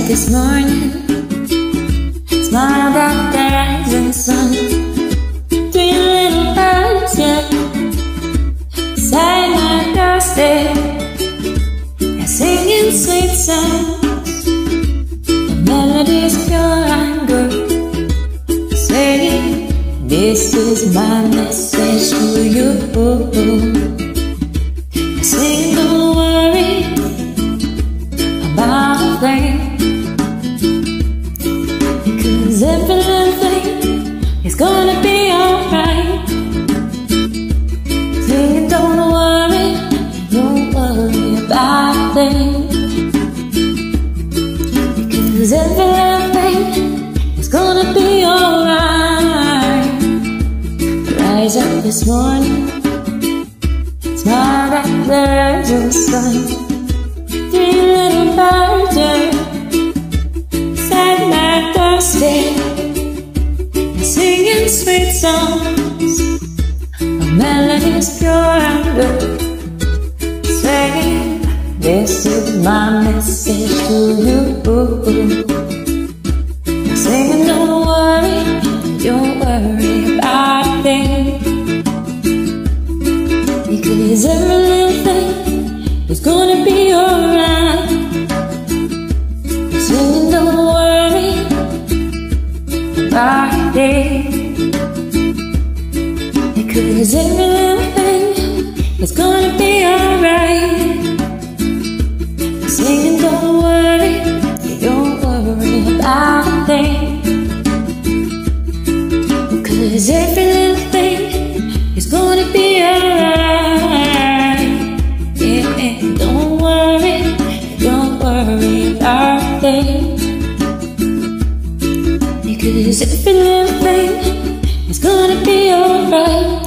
this morning, smiled at the rising sun. Three little birds, yeah, beside my doorstep, they're singing sweet songs. The melody's pure and good, saying, this is my message to you. I say, don't worry about a thing, because every little thing is gonna be alright. Singing, don't worry about a thing, because every little thing is gonna be alright. Rise up this morning, smile at the rising sun. Three little birds, yeah, beside my doorstep, singing sweet songs. A melody's pure and good, saying, this is my message to you. Singing, don't worry about a thing, because every little thing is gonna be alright. Singing, don't worry about a thing, because every little thing is gonna be alright. Singing, don't worry about a thing, because every little thing is gonna be alright. Yeah, don't worry about a thing, because every little thing is gonna be alright.